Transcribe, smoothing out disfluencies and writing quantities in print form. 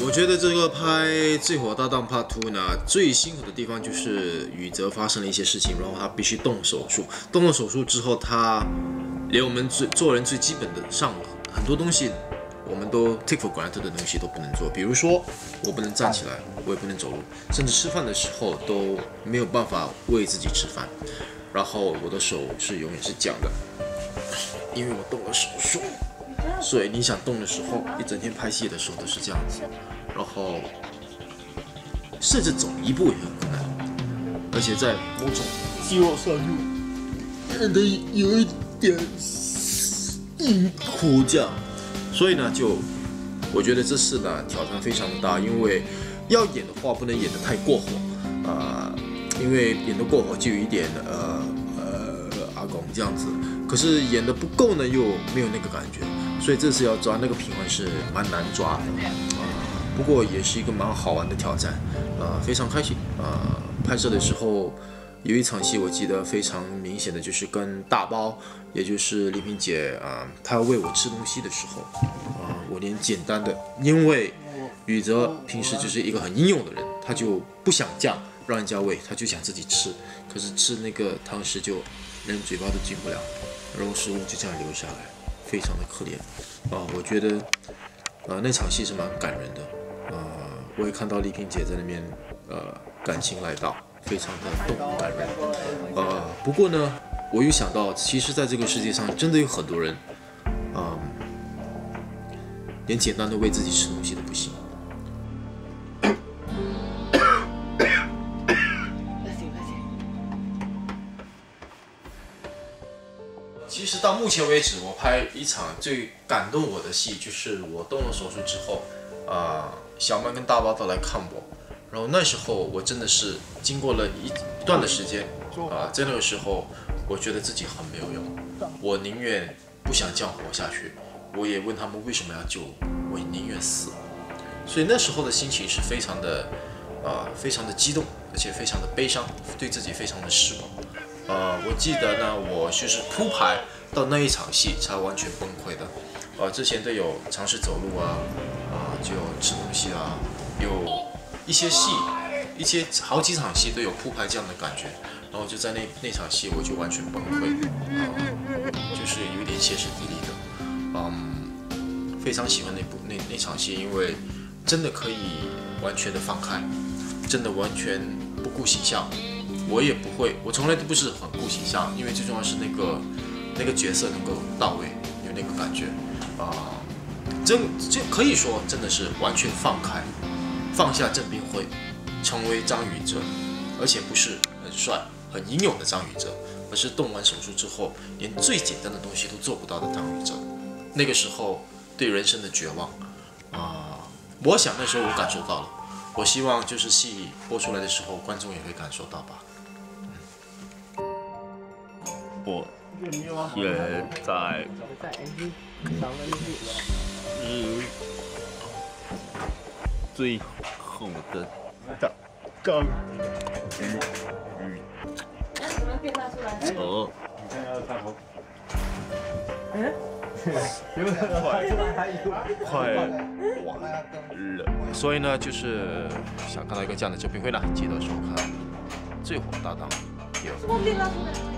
我觉得这个拍《最火搭档 Part 2》呢，最辛苦的地方就是宇泽发生了一些事情，然后他必须动手术。动了手术之后，他连我们做人最基本的上很多东西，我们都 take for granted 的东西都不能做。比如说，我不能站起来，我也不能走路，甚至吃饭的时候都没有办法喂自己吃饭。然后我的手是永远是这样的，因为我动了手术。所以你想动的时候，一整天拍戏的时候都是这样子，然后甚至走一步也很困难，而且在某种肌肉上就变得有一点硬苦这样，所以呢，我觉得这次呢挑战非常大，因为要演的话不能演得太过火，因为演得过火就有一点阿公这样子，可是演得不够呢又没有那个感觉。所以这次要抓那个平衡是蛮难抓的，不过也是一个蛮好玩的挑战，非常开心。拍摄的时候有一场戏我记得非常明显的就是跟大包，也就是丽萍姐她要喂我吃东西的时候，我连简单的，因为宇泽平时就是一个很英勇的人，他就不想这样让人家喂，他就想自己吃，可是吃那个汤匙就连嘴巴都进不了，然后食物就这样流下来。非常的可怜我觉得那场戏是蛮感人的我也看到丽萍姐在那边感情来到，非常的动感人不过呢，我又想到，其实在这个世界上真的有很多人连简单的喂自己吃东西都不行。其实到目前为止，我拍一场最感动我的戏，就是我动了手术之后，小曼跟大包都来看我，然后那时候我真的是经过了一段的时间，在那个时候，我觉得自己很没有用，我宁愿不想这样活下去，我也问他们为什么要救我，我也宁愿死，所以那时候的心情是非常的激动，而且非常的悲伤，对自己非常的失望。我记得呢，我就是铺排到那一场戏才完全崩溃的。之前都有尝试走路就有吃东西有一些戏，好几场戏都有铺排这样的感觉，然后就在那场戏我就完全崩溃，就是有点歇斯底里的。非常喜欢那场戏，因为真的可以完全的放开，真的完全不顾形象。我也不会，我从来都不是很顾形象，因为最重要是那个角色能够到位，有那个感觉这可以说真的是完全放开，放下郑彬辉，成为张宇哲，而且不是很帅、很英勇的张宇哲，而是动完手术之后连最简单的东西都做不到的张宇哲。那个时候对人生的绝望我想那时候我感受到了，我希望就是戏播出来的时候，观众也会感受到吧。 我现在是最后的章鱼快完了， 所以呢，就是想看到一个这样的郑彬辉呢，记得收看《最火搭档》第2。